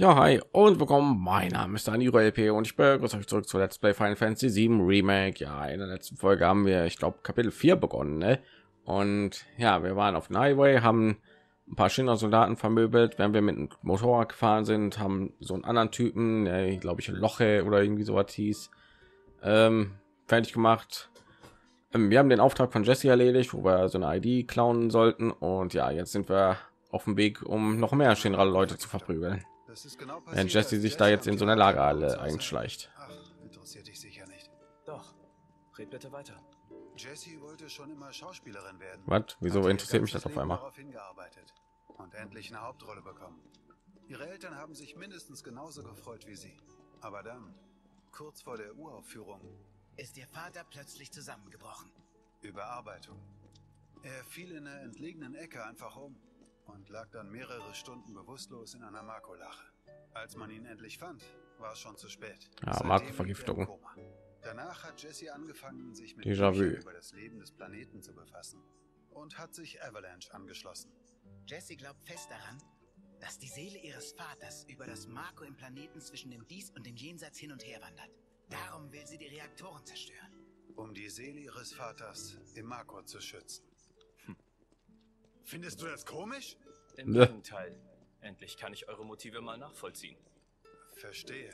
Ja, hi und willkommen. Mein Name ist Daniel LP und ich begrüße euch zurück zu Let's Play Final Fantasy 7 Remake. Ja, in der letzten Folge haben wir, ich glaube, Kapitel 4 begonnen, ne? Und ja, wir waren auf dem Highway, haben ein paar Shinra-Soldaten vermöbelt, während wir mit dem Motorrad gefahren sind, haben so einen anderen Typen, der, glaube ich, Loche oder irgendwie sowas hieß, fertig gemacht. Wir haben den Auftrag von Jesse erledigt, wo wir so eine ID klauen sollten. Und ja, jetzt sind wir auf dem Weg, um noch mehr Shinra-Leute zu verprügeln. Das ist genau Wenn passiert, Jesse als sich da jetzt in so eine am Lagerhalle Theater einschleicht. Ach, interessiert dich sicher nicht. Doch, red bitte weiter. Jessie wollte schon immer Schauspielerin werden. Was? Wieso Hat ihr interessiert mich das ganzes auf Leben einmal? darauf hingearbeitet und endlich eine Hauptrolle bekommen. Ihre Eltern haben sich mindestens genauso gefreut wie sie. Aber dann, kurz vor der Uraufführung, ist ihr Vater plötzlich zusammengebrochen. Überarbeitung. Er fiel in einer entlegenen Ecke einfach um und lag dann mehrere Stunden bewusstlos in einer Makolache. Als man ihn endlich fand, war es schon zu spät. Ja, Seitdem Makrovergiftung. liegt er im Koma. Danach hat Jessie angefangen, sich mit Déjà-vu. Büchern über das Leben des Planeten zu befassen und hat sich Avalanche angeschlossen. Jessie glaubt fest daran, dass die Seele ihres Vaters über das Marco im Planeten zwischen dem Dies und dem Jenseits hin und her wandert. Darum will sie die Reaktoren zerstören. Um die Seele ihres Vaters im Marco zu schützen. Findest du das komisch? Im Ne. Gegenteil. Endlich kann ich eure Motive mal nachvollziehen. Verstehe.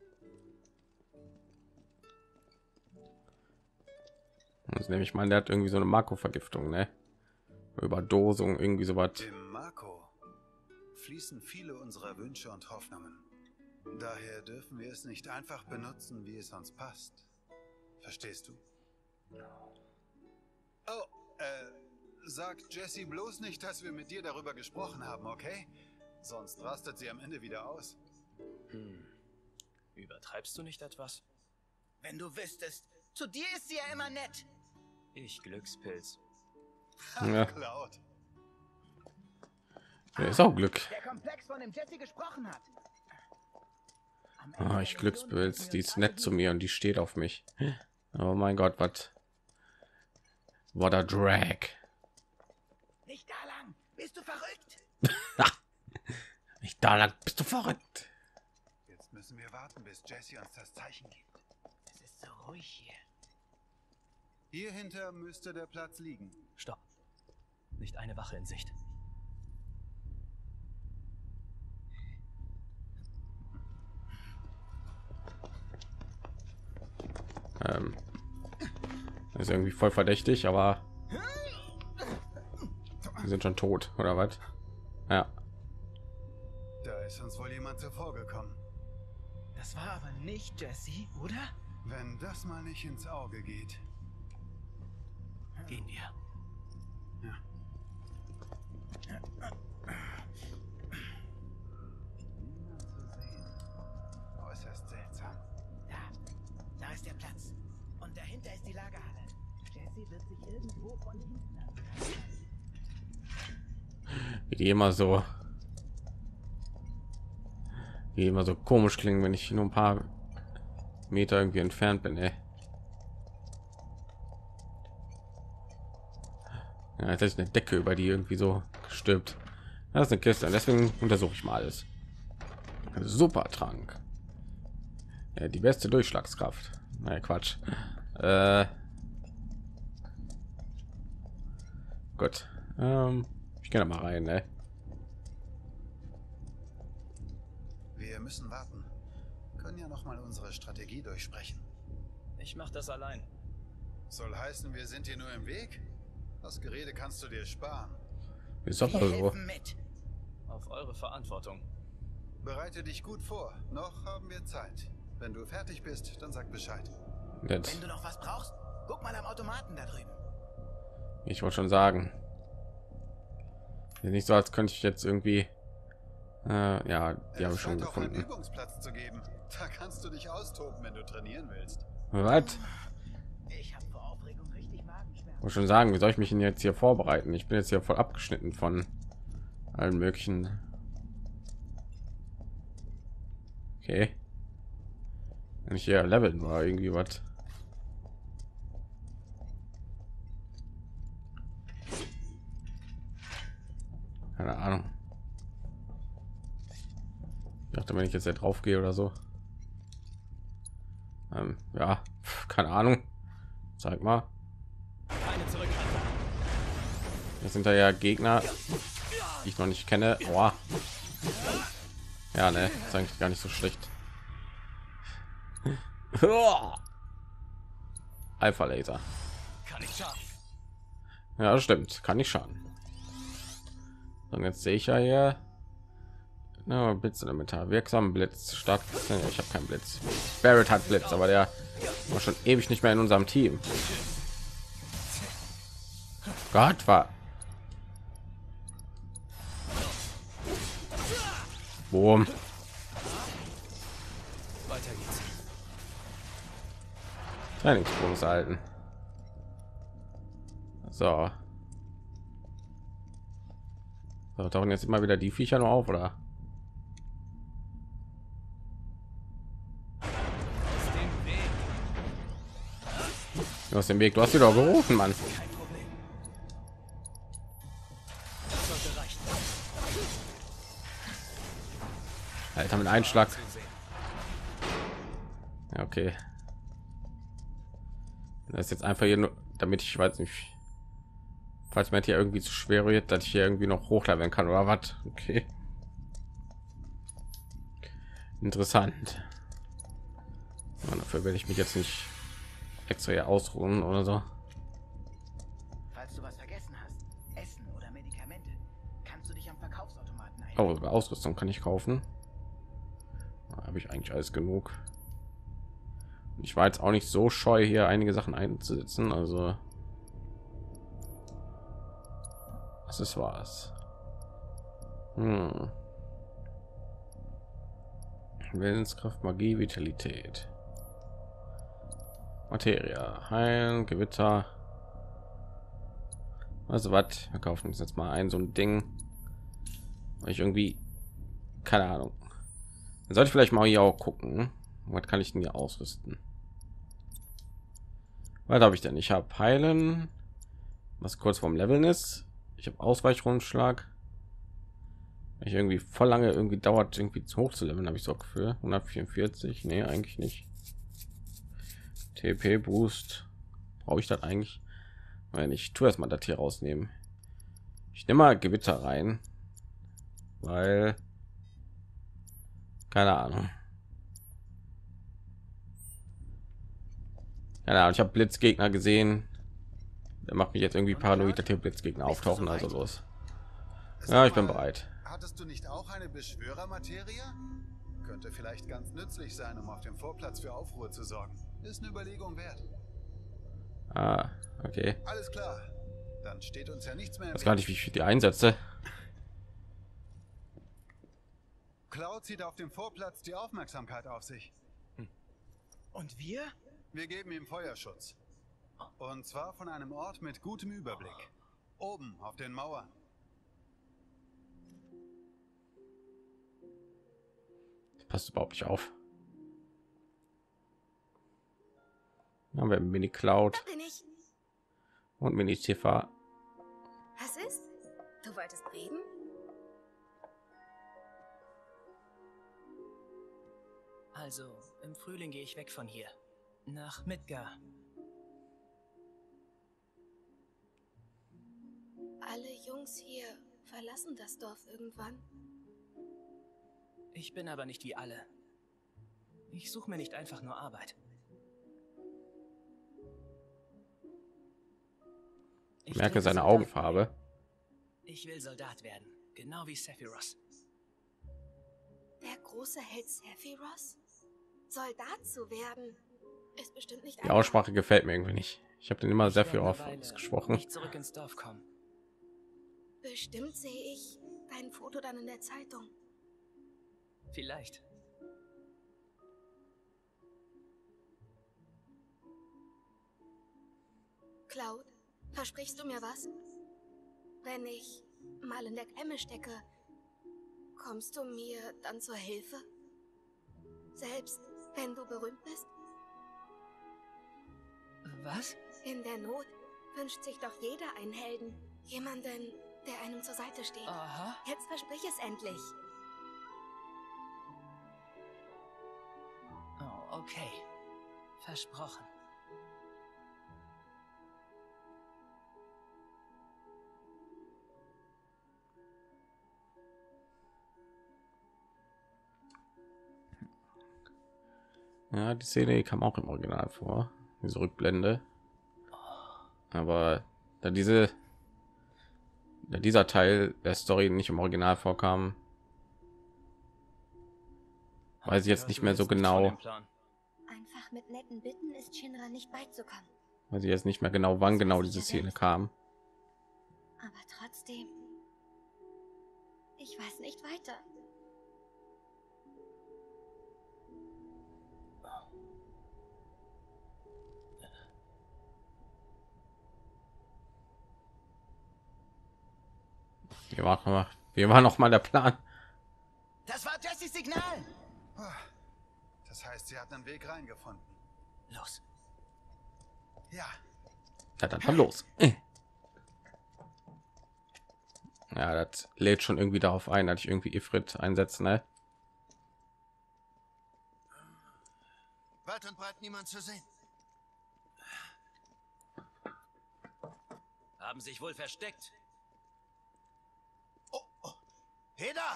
Das nehme ich mal, der hat irgendwie so eine Makrovergiftung, ne? Überdosung, irgendwie sowas. Im Marco fließen viele unserer Wünsche und Hoffnungen. Daher dürfen wir es nicht einfach benutzen, wie es uns passt. Verstehst du? Oh, sag Jessie bloß nicht, dass wir mit dir darüber gesprochen haben, okay? Sonst rastet sie am Ende wieder aus. Übertreibst du nicht etwas? Wenn du wüsstest, zu dir ist sie ja immer nett. Ich Glückspilz. Ja. Cloud. Ja, ist auch Glück. Der Komplex, von dem Jessie gesprochen hat. Am Ende Ah, der ich Mission Glückspilz, müssen die wir ist uns nett alle zu mir und die steht auf mich. Oh mein Gott, was? What a drag. nicht da lang. Bist du verrückt? Nicht da lang, bist du verrückt. Jetzt müssen wir warten, bis Jessie uns das Zeichen gibt. Es ist so ruhig hier. Hier hinter müsste der Platz liegen. Stopp. Nicht eine Wache in Sicht. Ist irgendwie voll verdächtig, aber wir sind schon tot, oder was? Ja. Da ist uns wohl jemand zuvor gekommen. Das war aber nicht Jessie, oder? Wenn das mal nicht ins Auge geht. Gehen wir. Ja. Niemand zu sehen. Äußerst seltsam. Da ist der Platz. Und dahinter ist die Lagerhalle. Jessie wird sich irgendwo von hinten an. Wie die immer so komisch klingen, wenn ich nur ein paar Meter irgendwie entfernt bin, ey. Ja, jetzt ist eine Decke über die irgendwie so gestülpt. Das ist eine Kiste, deswegen untersuche ich mal alles. Super Trank. Ja, die beste Durchschlagskraft. Nein, Quatsch. Gut. Ich gehe da mal rein, ne? Wir müssen warten. Können ja noch mal unsere Strategie durchsprechen. Ich mach das allein. Soll heißen, wir sind hier nur im Weg? Das Gerede kannst du dir sparen. Ist doch Wir mal so. helfen mit. Auf eure Verantwortung. Bereite dich gut vor. Noch haben wir Zeit. Wenn du fertig bist, dann sag Bescheid. Nett. Wenn du noch was brauchst, guck mal am Automaten da drüben. Ich wollte schon sagen. Ist nicht so, als könnte ich jetzt irgendwie. Ja, die habe ich schon scheint auch einen gefunden. Übungsplatz zu geben. Da kannst du dich austoben, wenn du trainieren willst. Was? Ich habe vor Aufregung richtig Magenschmerzen. Wollte schon sagen, wie soll ich mich denn jetzt hier vorbereiten? Ich bin jetzt hier voll abgeschnitten von allen möglichen. Okay. Wenn ich hier leveln war, irgendwie was. Keine Ahnung. Ich dachte, wenn ich jetzt hier drauf gehe oder so. Ja, keine Ahnung. Zeig mal. Keine Zurückhaltung. Das sind da ja Gegner, die ich noch nicht kenne. Oh. Ja, ne, ist eigentlich gar nicht so schlecht. Alpha Laser. Kann ich schaden. Ja, das stimmt, kann nicht schaden. Und jetzt sehe ich ja hier Blitzelementar, wirksamen Blitz, stark. Ich habe keinen Blitz. Barrett hat Blitz, aber der war schon ewig nicht mehr in unserem Team. Gott, war Boom. Weiter geht's. Trainingsbonus erhalten. So. So, tauchen jetzt immer wieder die Viecher nur auf, oder? Du hast den Weg, du hast wieder gerufen, Mann. Kein Problem. Das sollte reichen. Alter, mit Einschlag. Ja, okay. Das ist jetzt einfach hier nur, damit ich weiß nicht, falls mir hier irgendwie zu schwer wird, dass ich hier irgendwie noch hochleveln kann oder was. Okay. Interessant. Und dafür werde ich mich jetzt nicht extra hier ausruhen oder so. Falls du was vergessen hast, Essen oder Medikamente, kannst du dich am Verkaufsautomaten ein. Oh, Ausrüstung kann ich kaufen. Habe ich eigentlich alles genug. Ich war jetzt auch nicht so scheu, hier einige Sachen einzusetzen. Also was ist was? Willenskraft, Magie, Vitalität, Materie, Heilen, Gewitter. Also was? Wir kaufen uns jetzt mal ein so ein Ding. Weil ich irgendwie keine Ahnung. Dann sollte ich vielleicht mal hier auch gucken. Was kann ich denn hier ausrüsten? Was habe ich denn? Ich habe Heilen, was kurz vorm Leveln ist. Ich habe Ausweichrundschlag. Ich irgendwie voll lange irgendwie dauert irgendwie zu hoch zu leveln, habe ich so Gefühl. 144, nee, eigentlich nicht. TP Boost brauche ich das eigentlich? Wenn ich tue erstmal das hier rausnehmen. Ich nehme mal Gewitter rein, weil keine Ahnung. Ja, ich habe Blitzgegner gesehen. Der macht mich jetzt irgendwie paranoid, dass hier Blitzgegner auftauchen. Also los. Ja, ich bin bereit. Hattest du nicht auch eine Beschwörermaterie? Könnte vielleicht ganz nützlich sein, um auf dem Vorplatz für Aufruhr zu sorgen. Ist eine Überlegung wert. Ah, okay. Alles klar. Dann steht uns ja nichts mehr im Das gar nicht, wie ich die einsetze. Cloud zieht auf dem Vorplatz die Aufmerksamkeit auf sich. Und wir? Wir geben ihm Feuerschutz. Und zwar von einem Ort mit gutem Überblick. Oben auf den Mauern. Das passt überhaupt nicht auf. Dann haben wir Mini Cloud Da bin ich. und Mini Tifa. Was ist? Du wolltest reden? Also, im Frühling gehe ich weg von hier. Nach Midgar. Alle Jungs hier verlassen das Dorf irgendwann. Ich bin aber nicht wie alle. Ich suche mir nicht einfach nur Arbeit. Ich merke seine Augenfarbe. Ich will Soldat werden, genau wie Sephiroth. Der große Held Sephiroth? Soldat zu werden, ist bestimmt nicht Die einfach. Aussprache gefällt mir irgendwie nicht. Ich habe den immer sehr Ich viel werde auf eine Weile gesprochen. nicht zurück ins Dorf kommen. Bestimmt sehe ich dein Foto dann in der Zeitung. Vielleicht. Cloud, versprichst du mir was? Wenn ich mal in der Klemme stecke, kommst du mir dann zur Hilfe? Selbst wenn du berühmt bist? Was? In der Not wünscht sich doch jeder einen Helden. Jemanden, der einem zur Seite steht. Aha. Jetzt versprich es endlich. Okay. Versprochen. Ja, die Szene kam auch im Original vor, diese Rückblende. Aber da dieser Teil der Story nicht im Original vorkam, weiß ich jetzt nicht mehr so genau. Einfach mit netten Bitten ist Shinra nicht beizukommen. Weiß ich jetzt nicht mehr genau, wann genau diese Szene kam. Aber trotzdem, ich weiß nicht weiter. Wie war noch mal der Plan? Das war Jessys Signal. Das heißt, sie hat einen Weg reingefunden. Los. Ja, Ja, dann los. Ja, das lädt schon irgendwie darauf ein, dass ich irgendwie Ifrit einsetzen, ne? Weit und breit niemand zu sehen. Haben sich wohl versteckt. Heda!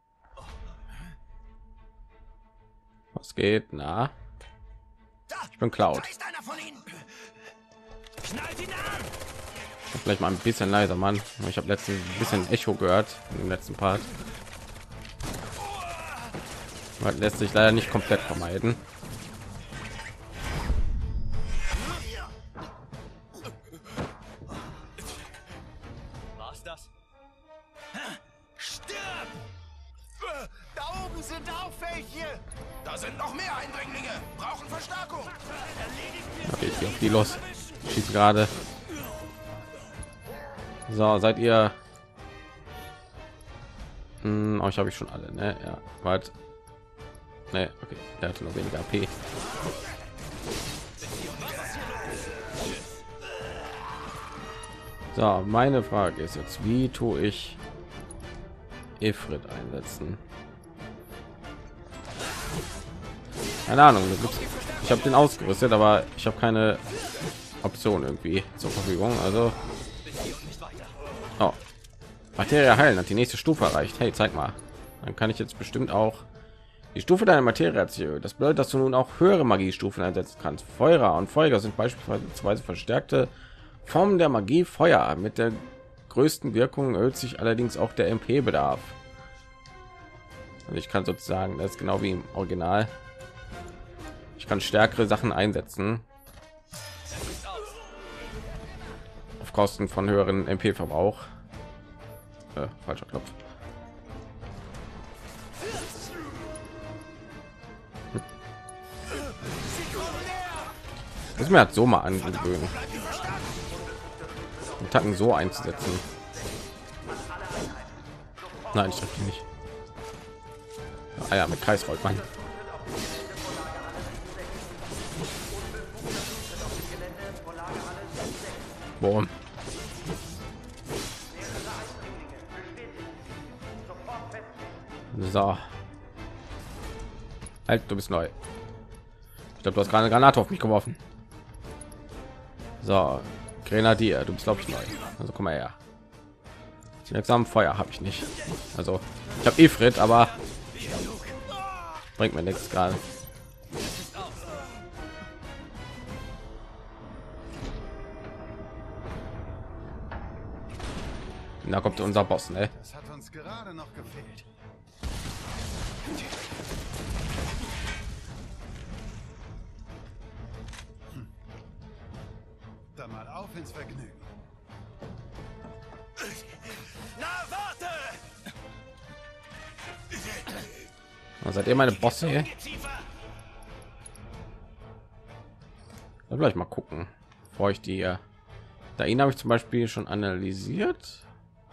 Was geht? Na, Da! ich bin Cloud. Da ist einer von ihnen! Knallt ihn an! Vielleicht mal ein bisschen leiser, Mann. Ich habe letztens ein bisschen Echo gehört im letzten Part. Das lässt sich leider nicht komplett vermeiden. War's das? Stirb! Da oben sind auch welche! Da sind noch mehr Eindringlinge! Brauchen Verstärkung! Okay, ich gehe auf die los. Schießt gerade. So, seid ihr? Euch habe ich schon alle, ne? Ja, warte. Ne, okay, der hatte noch weniger AP. So, meine Frage ist jetzt, wie tue ich Ifrit einsetzen? Keine Ahnung, ich habe den ausgerüstet, aber ich habe keine Option irgendwie zur Verfügung. Also, oh, Materie heilen hat die nächste Stufe erreicht. Hey, zeig mal. Dann kann ich jetzt bestimmt auch die Stufe deiner Materie erzielen. Das bedeutet, dass du nun auch höhere Magiestufen einsetzen kannst. Feuer und Feuer sind beispielsweise verstärkte Formen der Magie. Feuer mit der größten Wirkung erhöht sich allerdings auch der MP-Bedarf. Also ich kann sozusagen, das ist genau wie im Original. Ich kann stärkere Sachen einsetzen auf Kosten von höheren MP-Verbrauch. Falscher Knopf. Muss mir halt so mal angewöhnen, Attacken so einzusetzen. Nein, ich treffe die nicht. Ah ja, mit Kreis rollt man. Boom. So. Halt, du bist neu. Ich glaube, du hast gerade eine Granate auf mich geworfen. So, Grenadier, du bist glaube ich neu. Also komm mal her. Wirksam Feuer habe ich nicht. Also ich habe Ifrit, aber bringt mir nichts gerade. Da kommt unser Boss, ne? das hat uns gerade noch gefehlt. Dann mal auf ins Vergnügen. Na, warte! Seid ihr meine Bosse hier? Dann gleich mal gucken, bevor ich die da ihn habe ich zum Beispiel schon analysiert.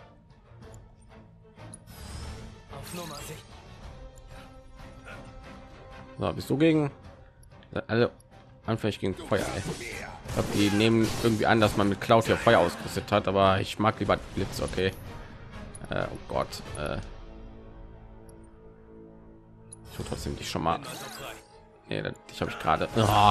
Auf Nummer sicher. So, bist du gegen alle anfällig gegen Feuer? Ey. Ich glaub, die nehmen irgendwie an, dass man mit Cloud hier Feuer ausgerüstet hat, aber ich mag lieber Blitz. Okay. Oh Gott. Ich will trotzdem dich schon mal Nee, ich habe ich gerade. Oh.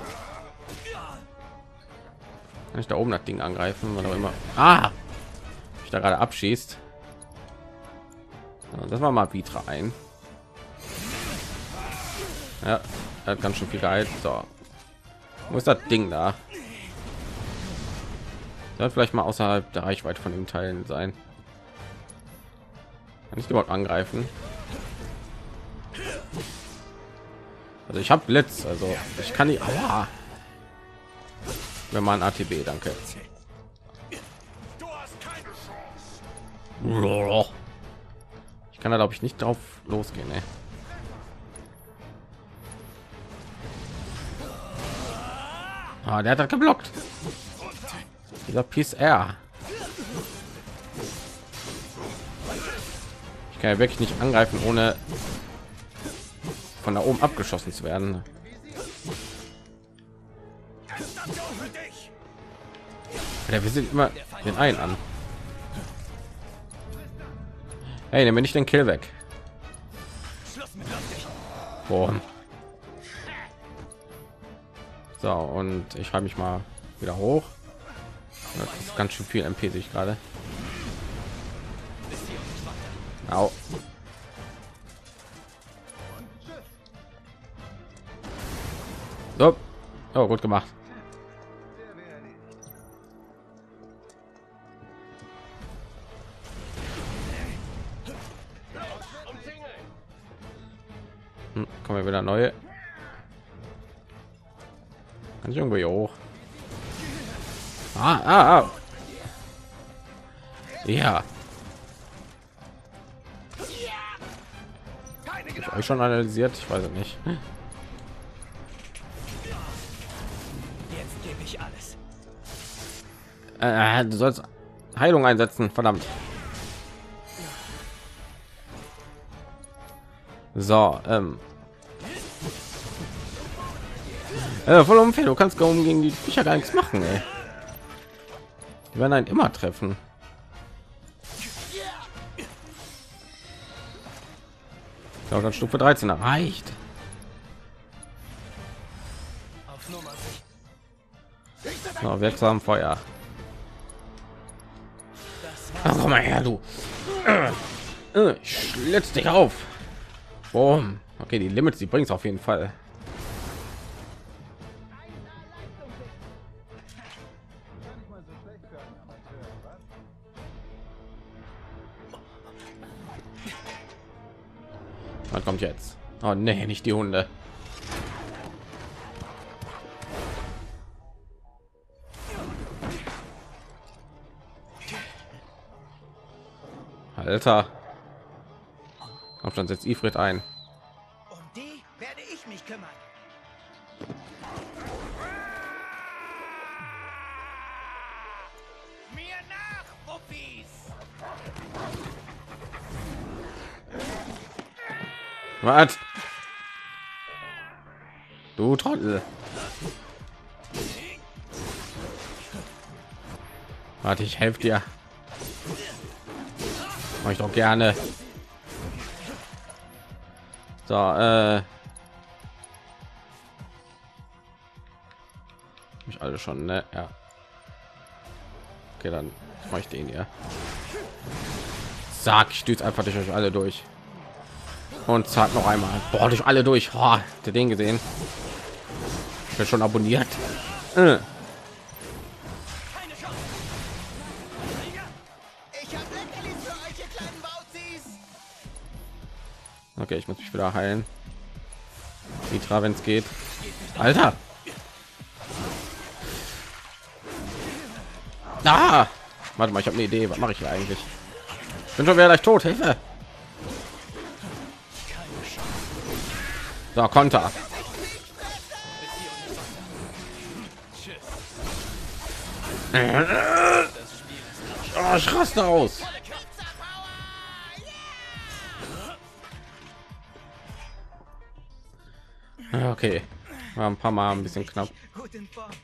Kann ich da oben das Ding angreifen, wann auch immer. Ich da gerade abschießt. So, das war mal Vitra ein. Ja, er hat ganz schön viel geheilt. So, wo ist das Ding da? Soll vielleicht mal außerhalb der Reichweite von dem Teilen sein. Kann ich überhaupt angreifen? Also ich habe Blitz, also ich kann nicht. Aua. Wenn man ATB, danke. Ich kann da glaube ich nicht drauf losgehen. Ne? Der hat das geblockt. Dieser PCR. Ich kann ja wirklich nicht angreifen, ohne von da oben abgeschossen zu werden. Ja, wir sind immer den einen an. Hey, nehme nicht den Kill weg. Boah. So, und ich habe mich mal wieder hoch. Das ist ganz schön viel MP, sehe ich gerade. Au. So. Oh, gut gemacht. Kommen wir wieder neue. Kann ich irgendwo hier hoch? Ja. Ich euch schon analysiert, ich weiß es nicht. Jetzt gebe ich alles. Du sollst Heilung einsetzen, verdammt. So, voll unfair, du kannst kaum gegen die Viecher gar nichts machen, ey. Die werden einen immer treffen. Ja, dann Stufe 13 erreicht. Auf Nummer So, wirksam Feuer. Ach, komm mal her, du. Ich schlitz dich auf. Boom. Okay, die Limits, die bringt es auf jeden Fall. Was kommt jetzt? Oh nee, nicht die Hunde. Alter. Kommt schon, setzt Ifrit ein. Um die werde ich mich kümmern. Mir nach, Wuppis! Was? Du Trottel. Warte, ich helfe dir. Mach ich doch gerne. So, ich alle schon, ne? Ja. Okay, dann mache ich den hier. Sag, ich stütze einfach durch euch alle durch. Und zack, noch einmal. Boah, durch alle durch. Oh, habt ihr den gesehen? Ich bin schon abonniert. Ich habe Leckerlis für euch, ihr kleinen Bauzis. Okay, ich muss mich wieder heilen. Vitra, wenn es geht. Alter. Warte mal, ich habe eine Idee. Was mache ich hier eigentlich? Ich bin schon wieder gleich tot. Hilfe. So, Konter. Oh, ich raste aus. Okay, war ein paar Mal ein bisschen knapp. Gut in Form.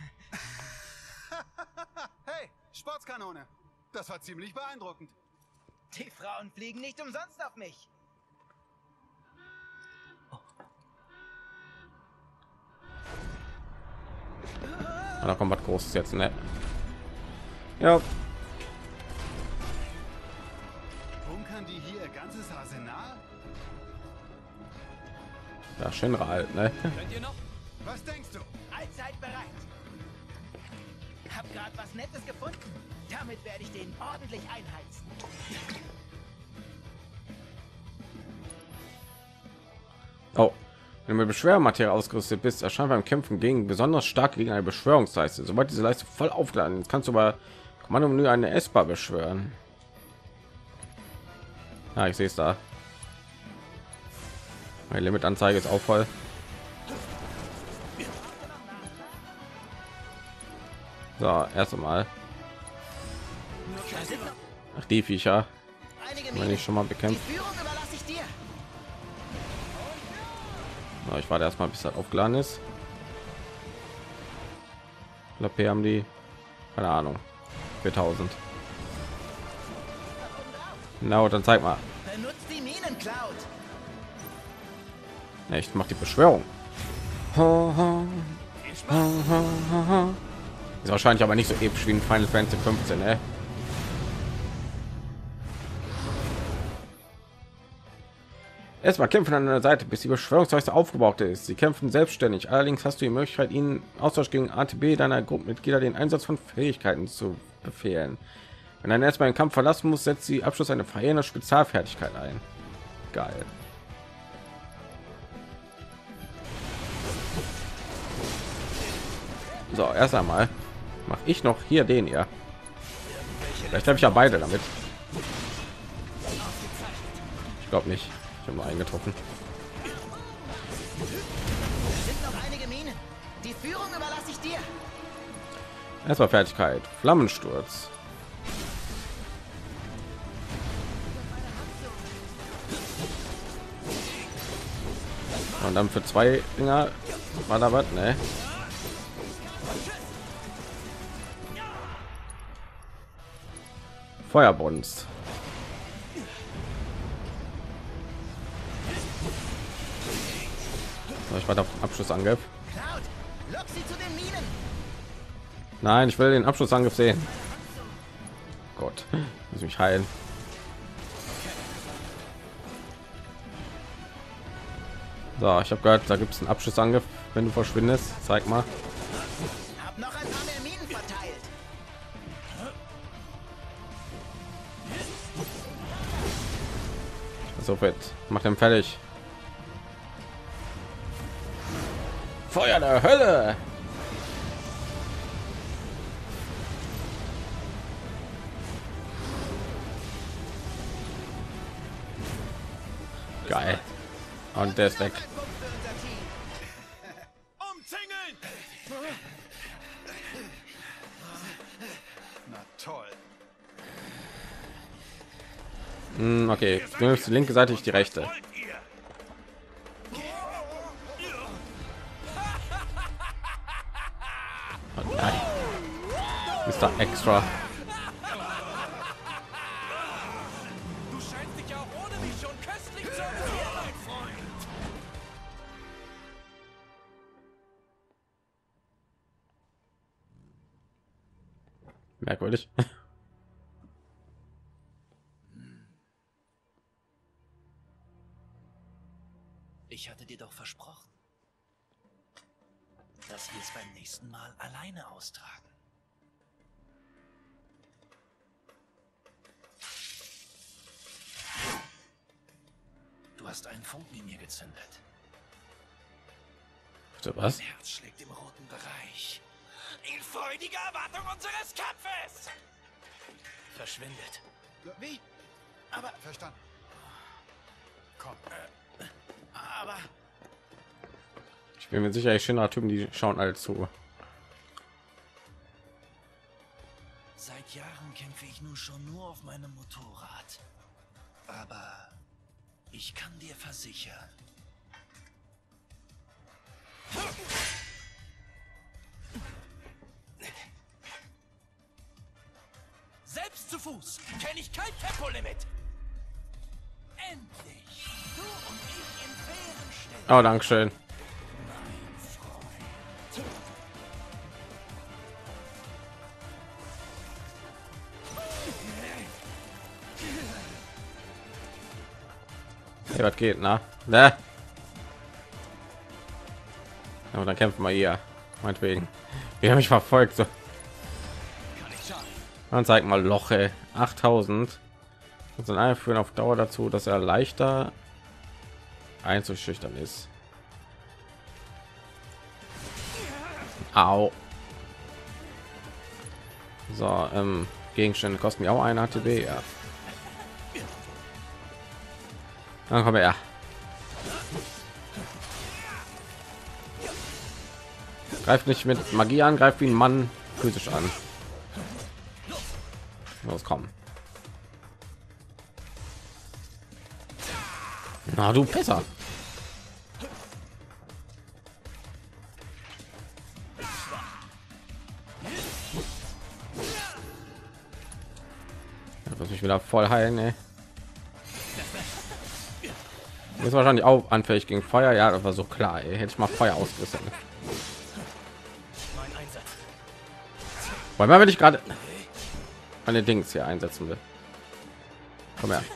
Hey, Sportskanone. Das war ziemlich beeindruckend. Die Frauen fliegen nicht umsonst auf mich. Da kommt was Großes jetzt, ne? Ja, Bunkern die hier ihr ganzes Arsenal? da Shinra halt, ne? Könnt ihr noch? Was denkst du? Allzeit bereit. Hab grad was Nettes gefunden. Damit werde ich den ordentlich einheizen. Oh, wenn du mit Beschwörmaterie ausgerüstet bist, erscheint beim Kämpfen gegen besonders stark gegen eine Beschwörungsleiste. Sobald diese Leiste voll aufgeladen ist, kannst du bei Kommandomenü eine Esper beschwören. Ja, ich sehe es da. Meine Limitanzeige ist auch voll. So, erst einmal. Da sind noch Ach, die Viecher, einige wenn Minen. ich schon mal Die bekämpft. Führung überlasse ich dir. So, ich warte erstmal, bis das aufgeladen ist. Ich glaube, hier haben die, keine Ahnung, 4000. Na, dann zeig mal. Benutzt die Minen-Cloud. Echt, macht die Beschwörung. Ist wahrscheinlich aber nicht so episch wie in Final Fantasy 15, ne? Erstmal kämpfen an der Seite, bis die Beschwörungsleiste aufgebaut ist. Sie kämpfen selbstständig. Allerdings hast du die Möglichkeit, ihnen Austausch gegen ATB deiner Gruppenmitglieder den Einsatz von Fähigkeiten zu befehlen. Wenn ein erstmal den Kampf verlassen muss, setzt sie Abschluss eine verheerende Spezialfertigkeit ein. Geil. So, erst einmal mache ich noch hier den hier. Vielleicht habe ich ja beide damit. Ich glaube nicht. Ich habe nur eingetroffen. Da sind noch einige Minen. Die Führung überlasse ich dir. Erstmal Fertigkeit. Flammensturz. Und dann für 2 Dinger war da was, ne? Feuerbonds. So, ich warte auf den Abschlussangriff. Cloud, lock sie zu den Minen. Nein, ich will den Abschlussangriff sehen. Gott, muss mich heilen. So, ich habe gehört, da gibt es einen Abschlussangriff, wenn du verschwindest. Zeig mal. Hab noch ein paar mehr Minen verteilt. So fit. Mach den fertig. Feuer der Hölle. Geil. Und der ist weg. Punkt für unser Team. Umzingeln! Na toll. Okay, du nimmst die linke Seite, ich die rechte. Wollt ihr? Oh nein. Mr. Extra. Du scheinst dich ja auch ohne mich schon köstlich zu amüsieren, mein Freund. Merkwürdig. Ich hatte dir doch versprochen, dass wir es beim nächsten Mal alleine austragen. Du hast einen Funken in mir gezündet. So, was? Mein Herz schlägt im roten Bereich. In freudiger Erwartung unseres Kampfes! Verschwindet. Wie? Aber, Verstanden. Komm. aber, Ich bin mir sicher, ich schöner Typen, die schauen alle zu. Seit Jahren kämpfe ich nun schon nur auf meinem Motorrad. Aber ich kann dir versichern, Selbst zu Fuß kenne ich kein Tempolimit. endlich, du und ich in fairen Stellen. Oh, danke schön. Okay, was geht, na? Ne? Aber dann kämpfen wir hier. Meinetwegen. Wir haben mich verfolgt. So. Man zeigt mal Loch, ey. 8000. Und sind alle führen auf Dauer dazu, dass er leichter einzuschüchtern ist. Au. So, Gegenstände kosten mir auch eine ATB, ja. Dann kommen wir her. Greift nicht mit Magie an, greift wie ein Mann physisch an. Los, komm. Na, du Pisser. Muss mich wieder voll heilen, ey. Ist wahrscheinlich auch anfällig gegen Feuer. Ja, das war so klar, ey. Hätte ich mal Feuer ausgerüstet. Weil wenn ich gerade meine Dings hier einsetzen will. Komm her.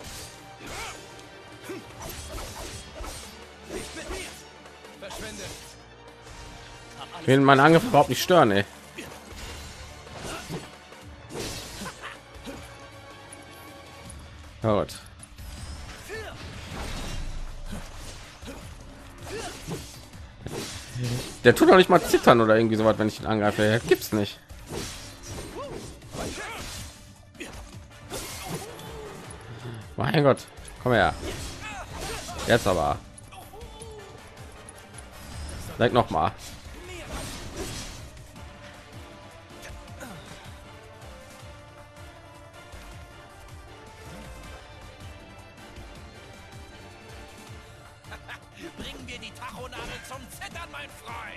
Ich will meinen Angriff überhaupt nicht stören, ey. Ja, gut. Der tut doch nicht mal zittern oder irgendwie so was, wenn ich ihn angreife. Gibt's nicht. Mein Gott, komm her. Jetzt aber. Sag noch mal. Bringen wir die Tachonade zum Zittern, mein Freund.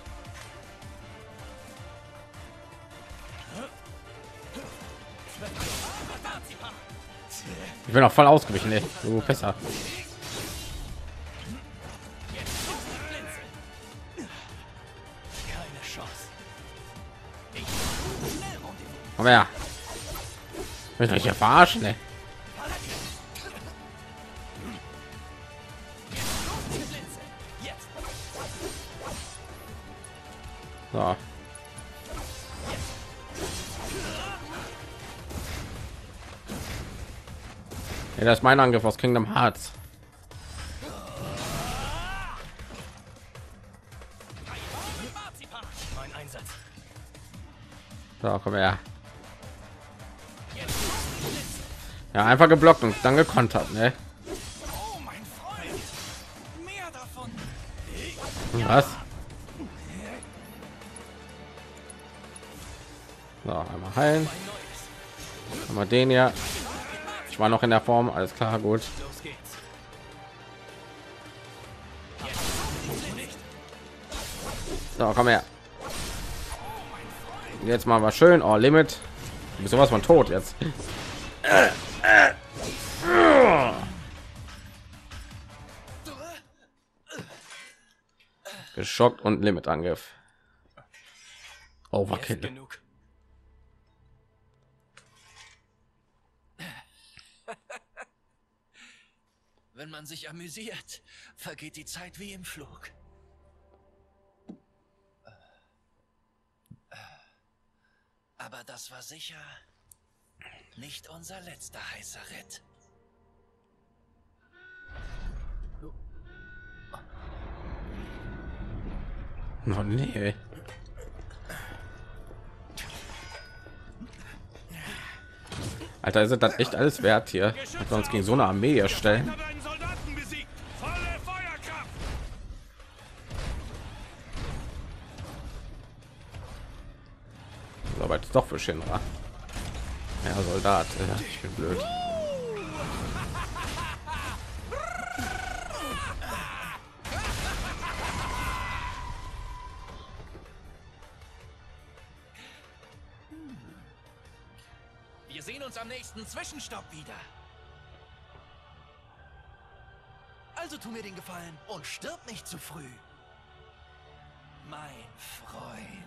Ich bin auch voll ausgewichen, ey. Du besser. Keine Chance. Komm her. Ich will euch ja verarschen, ey. So. Ja, das ist mein Angriff aus Kingdom Hearts. So, komm her. Ja, einfach geblockt und dann gekontert, ne? Oh, mein Freund. Mehr davon. Was? So, einmal heilen. Einmal den ja. Ich war noch in der Form, alles klar, gut. Los geht's. So, komm her. Jetzt mal was schön. Oh, Limit. Du bist sowas von tot jetzt. Geschockt und Limit-Angriff. Overkill. Genug. Wenn man sich amüsiert, vergeht die Zeit wie im Flug. Aber das war sicher nicht unser letzter heißer Ritt. Oh, nee. Alter, ist das echt alles wert hier, dass wir uns gegen so eine Armee erstellen? Aber jetzt doch für Shinra. Ja, Soldat. Ich bin blöd. Wir sehen uns am nächsten Zwischenstopp wieder. Also tu mir den Gefallen und stirb nicht zu früh. Mein Freund.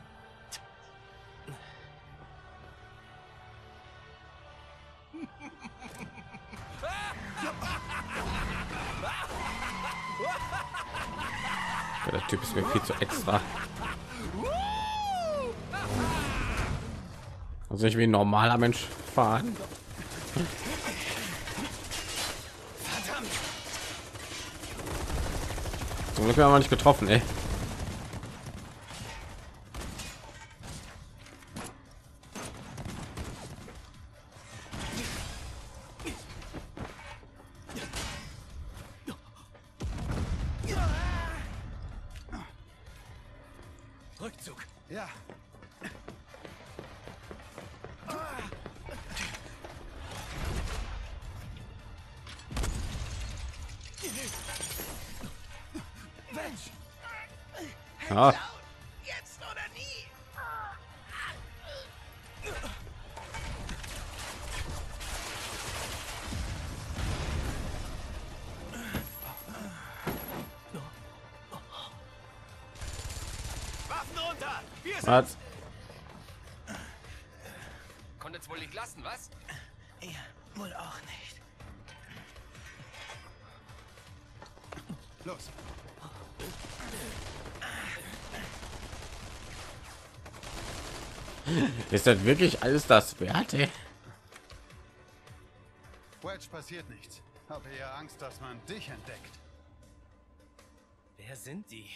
Der Typ ist mir viel zu extra. Also nicht wie ein normaler Mensch fahren. Zum Glück haben wir nicht getroffen, ey. Rückzug. Ja. Mensch, Ja, jetzt oder nie. Waffen runter! Wir sind... was? Konntest wohl nicht lassen, was? Ja, wohl auch nicht. Los. Ist das wirklich alles das wert, ey? Wedge, passiert nichts. Habe eher Angst, dass man dich entdeckt. Wer sind die?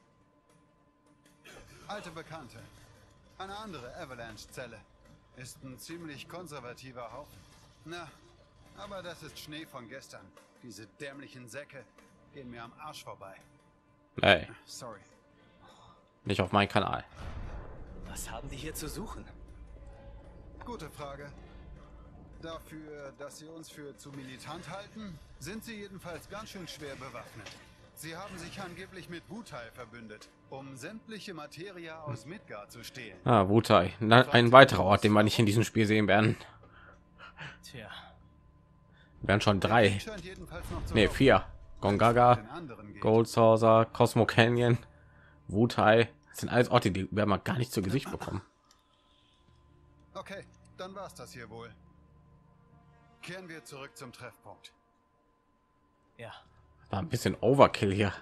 Alte Bekannte. Eine andere Avalanche-Zelle. Ist ein ziemlich konservativer Haufen. Na, aber das ist Schnee von gestern. Diese dämlichen Säcke gehen mir am Arsch vorbei. Hey, Sorry. nicht auf meinen Kanal. Was haben die hier zu suchen? Gute Frage. Dafür, dass sie uns für zu militant halten, sind sie jedenfalls ganz schön schwer bewaffnet. Sie haben sich angeblich mit Wutai verbündet, um sämtliche Materie aus Midgard zu stehlen. Ah, Wutai. Ein weiterer Ort, den wir nicht in diesem Spiel sehen werden. Tja, Wären schon Der 3. Krieg scheint jedenfalls noch zu Nee, laufen. 4. Wenn's Gongaga, den anderen geht. Gold Saucer, Cosmo Canyon, Wutai. Das sind alles Orte, die wir mal gar nicht zu Gesicht bekommen. Okay, dann war's das hier wohl. Kehren wir zurück zum Treffpunkt. ja. War ein bisschen Overkill hier.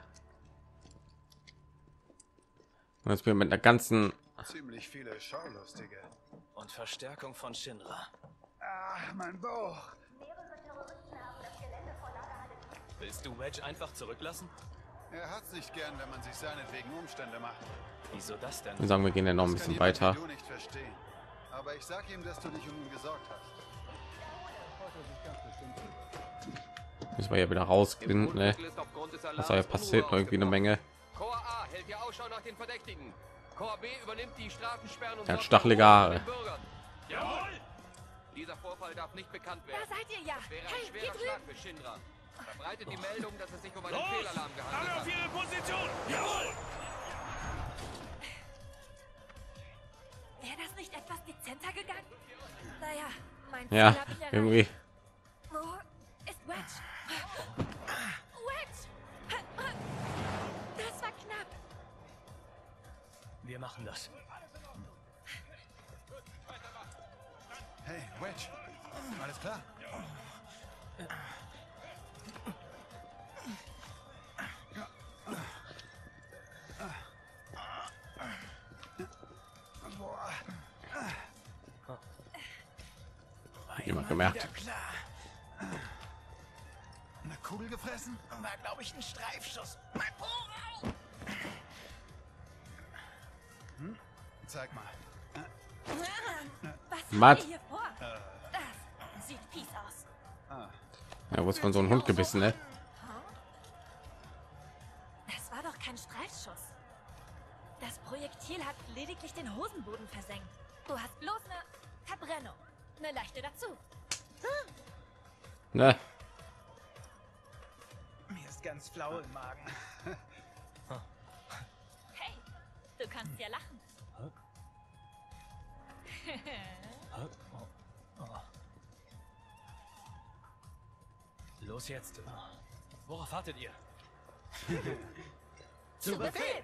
Und jetzt bin ich mit einer ganzen... Ziemlich viele Schaulustige. Und Verstärkung von Shinra. Ah, mein Bauch. Willst du Wedge einfach zurücklassen? Er hat's nicht gern, wenn man sich seinetwegen Umstände macht. Wieso das denn? Wir sagen, wir gehen ja noch ein Das kann bisschen jemand weiter. wie du nicht verstehen. Aber ich sag ihm, dass du dich um ihn gesorgt hast. Freut er sich ganz bestimmt drüber. Müssen wir hier wieder rausgehen, ne? Was da passiert, irgendwie eine Menge. Korps A hält die Ausschau nach den Verdächtigen. Korps B übernimmt die Straßensperren und Er hat sorgt stachelige für Ruhe Haare. unter den Bürgern. Jawohl! Dieser Vorfall darf nicht bekannt werden. Da seid ihr ja. Das wäre ein Hey, schwerer hier drüben. Schlag für Shinra. Verbreitet die Meldung, dass es sich um einen Fehlalarm gehandelt hat. Ihre Position! Jawohl! Wäre das nicht etwas dezenter gegangen? Naja, mein Ja, Ziel hab ich erreicht. irgendwie. Wo ist Wedge? Wedge! Das war knapp. Wir machen das. Hey, Wedge. Alles klar? Boah. Jemand gemerkt. Klar. Eine Kugel gefressen? War, glaube ich, ein Streifschuss. Mein Po! Zeig mal. Was Matt. habt ihr hier vor? Das sieht fies aus. Ja, wo ist von so einem Hund gebissen, ne? Das war doch kein Streifschuss. Das Projektil hat lediglich den Hosenboden versenkt. Du hast bloß eine Verbrennung. Eine leichte dazu. Ne? Mir ist ganz flau im Magen. Hey, du kannst ja lachen. Los jetzt. Worauf wartet ihr? Zu Befehl!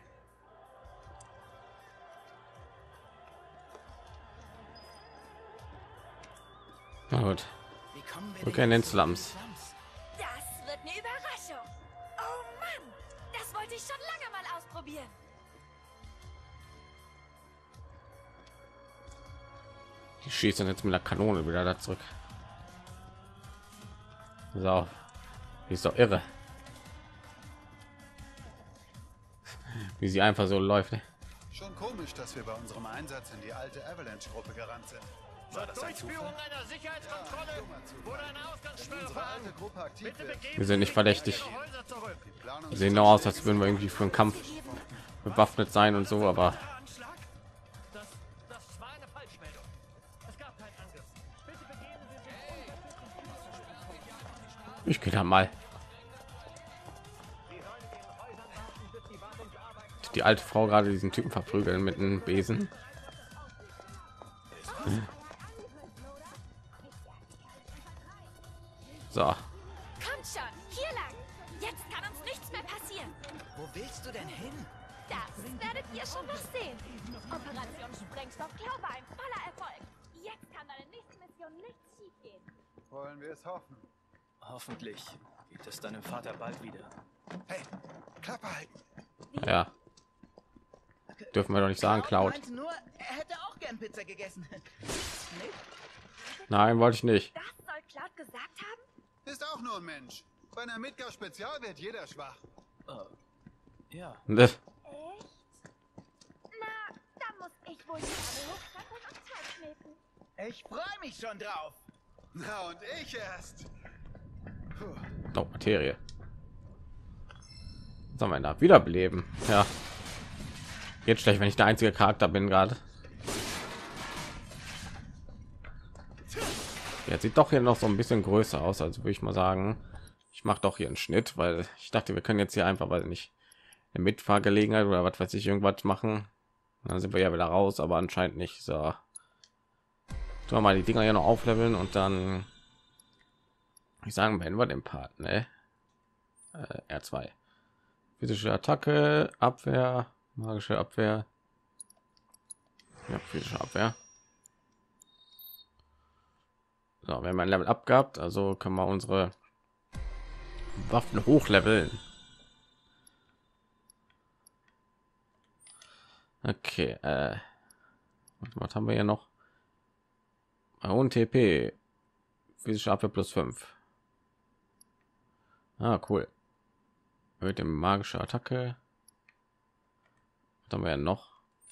Na gut. Wie kommen wir Okay, in den jetzt Slums. Das wird eine Überraschung. Oh Mann, das wollte ich schon lange mal ausprobieren. probieren. Die schießen jetzt mit der Kanone wieder da zurück. So, die ist doch irre, wie sie einfach so läuft. Ne? Schon komisch, dass wir bei unserem Einsatz in die alte Avalanche-Gruppe gerannt sind. War das Durchführung einer Sicherheitskontrolle wurde eine Ausgangssperre Unsere alte verhängt. Gruppe aktiv wird. Wir sind nicht verdächtig. Häuser zurück. Die Planung Wir sehen nur aus, als würden wir irgendwie für einen Kampf bewaffnet sein und so, aber Anschlag? Das war eine Falschmeldung. Es gab keinen Angriff. Bitte begeben Sie sich. ich gehe da mal. Die alte Frau gerade diesen Typen verprügeln mit einem Besen. So, Kommt schon, hier lang. Jetzt kann uns nichts mehr passieren. Wo willst du denn hin? Das werdet ihr schon noch sehen. Operation Sprengstoffklau war ein voller Erfolg. Jetzt kann deine nächste Mission nichts schief gehen. Wollen wir es hoffen. Hoffentlich geht es deinem Vater bald wieder. Hey, Klappe halten. ja, dürfen wir doch nicht sagen, Cloud. meinte nur, er hätte auch gern Pizza gegessen. Nein, wollte ich nicht. Das soll Cloud gesagt haben? Ist auch nur ein Mensch. Bei einer Midgar Spezial wird jeder schwach. Ja, Ne, Echt? Na, dann muss ich wohl die Arme hochkrempeln und Zeit schmecken. Ich freue mich schon drauf. Na und ich erst. Puh. oh, Materie. Sollen wir da wiederbeleben? Ja. Jetzt schlecht, wenn ich der einzige Charakter bin gerade. Jetzt sieht doch hier noch so ein bisschen größer aus, also würde ich mal sagen, ich mache doch hier einen Schnitt, weil ich dachte, wir können jetzt hier einfach, weil nicht eine Mitfahrgelegenheit oder was weiß ich irgendwas machen. Dann sind wir ja wieder raus, aber anscheinend nicht. So, tun wir mal die Dinger hier noch aufleveln und dann ich sagen, beenden wir den Part, ne? R2. Physische Attacke, Abwehr, magische Abwehr. Ja, physische Abwehr. So, wir haben ein Level abgehabt, also können wir unsere Waffen hochleveln. Okay, was haben wir hier noch? Und TP, physische Abwehr plus 5. Ah, cool. Mit dem magische Attacke. Was haben wir ja noch?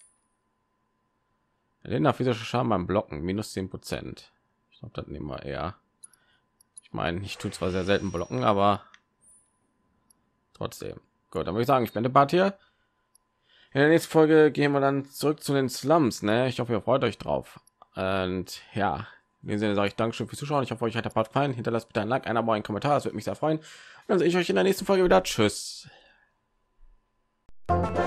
Den physische Schaden beim Blocken minus 10%. Ich glaube, das nehmen wir eher. Ich meine, ich tue zwar sehr selten blocken, aber trotzdem. Gut, dann würde ich sagen, ich bin der Part hier. In der nächsten Folge gehen wir dann zurück zu den Slums. Ne? Ich hoffe, ihr freut euch drauf. Und ja, in dem Sinne sage ich Dankeschön fürs Zuschauen. Ich hoffe, euch hat der Part gefallen. Hinterlasst bitte ein Like, ein Abo, einen Kommentar. Das würde mich sehr freuen. Und dann sehe ich euch in der nächsten Folge wieder. Tschüss.